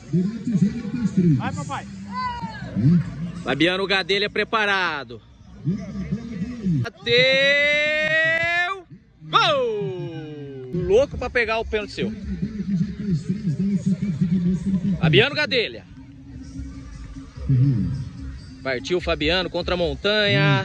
Vai, papai. Fabiano Gadelha preparado. Bateu! Gol! Louco pra pegar o pênalti seu. Fabiano Gadelha. Partiu o Fabiano contra a montanha.